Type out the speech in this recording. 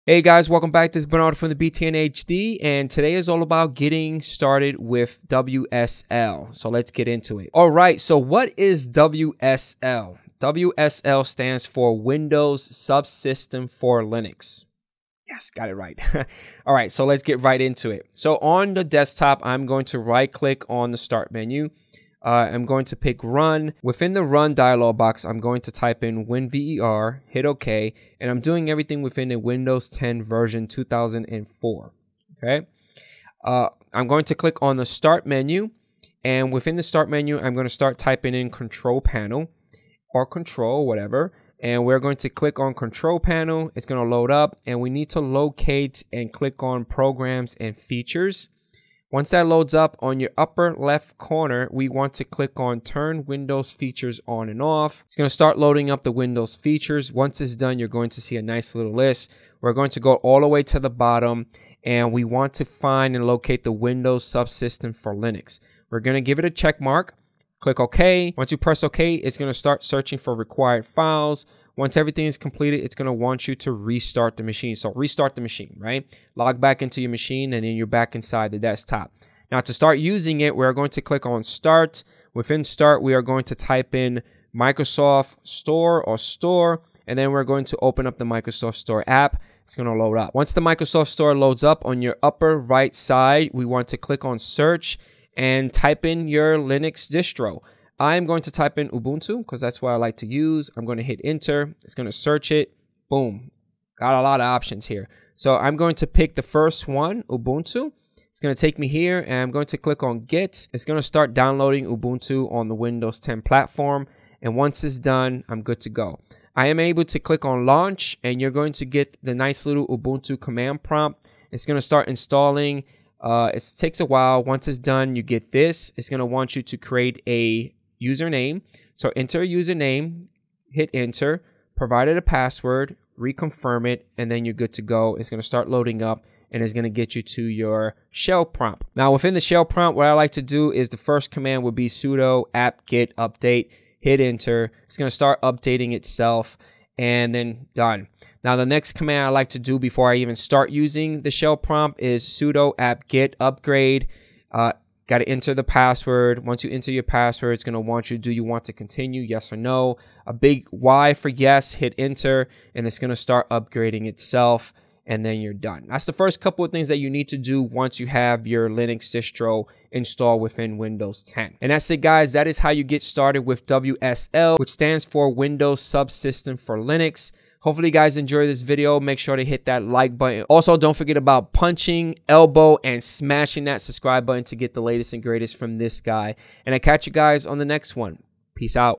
Hey guys, welcome back. This is Bernardo from the BTNHD, and today is all about getting started with WSL. So let's get into it. All right, so what is WSL? WSL stands for Windows Subsystem for Linux. Yes, got it right. All right, so let's get right into it. So on the desktop, I'm going to right click on the start menu. I'm going to pick run. Within the run dialog box, I'm going to type in WinVer, hit OK, and I'm doing everything within the Windows 10 version 2004. Okay. I'm going to click on the start menu, and within the start menu, I'm going to start typing in control panel or control, whatever. And we're going to click on control panel. It's going to load up, and we need to locate and click on programs and features. Once that loads up, on your upper left corner, we want to click on turn Windows features on and off. It's going to start loading up the Windows features. Once it's done, you're going to see a nice little list. We're going to go all the way to the bottom, and we want to find and locate the Windows Subsystem for Linux. We're going to give it a check mark. Click OK. Once you press OK, it's going to start searching for required files. Once everything is completed, it's going to want you to restart the machine. So restart the machine, right? Log back into your machine, and then you're back inside the desktop. Now to start using it, we're going to click on Start. Within Start, we are going to type in Microsoft Store or Store, and then we're going to open up the Microsoft Store app. It's going to load up. Once the Microsoft Store loads up, on your upper right side, we want to click on Search and type in your Linux distro. I'm going to type in Ubuntu because that's what I like to use. I'm going to hit enter. It's going to search it. Boom. Got a lot of options here. So I'm going to pick the first one, Ubuntu. It's going to take me here, and I'm going to click on Get. It's going to start downloading Ubuntu on the Windows 10 platform. And once it's done, I'm good to go. I am able to click on Launch, and you're going to get the nice little Ubuntu command prompt. It's going to start installing. It takes a while. Once it's done, you get this. It's going to want you to create a username. So enter a username, hit enter, provide it a password, reconfirm it, and then you're good to go. It's going to start loading up, and it's going to get you to your shell prompt. Now within the shell prompt, what I like to do is the first command would be sudo apt-get update, hit enter. It's going to start updating itself, and then done. Now the next command I like to do before I even start using the shell prompt is sudo apt-get upgrade. Got to enter the password. Once you enter your password, it's going to want you, do you want to continue? Yes or no. A big Y for yes, hit enter, and it's going to start upgrading itself, and then you're done. That's the first couple of things that you need to do once you have your Linux distro installed within Windows 10. And that's it, guys. That is how you get started with WSL, which stands for Windows Subsystem for Linux. Hopefully you guys enjoy this video. Make sure to hit that like button. Also, don't forget about punching, elbow, and smashing that subscribe button to get the latest and greatest from this guy. And I catch you guys on the next one. Peace out.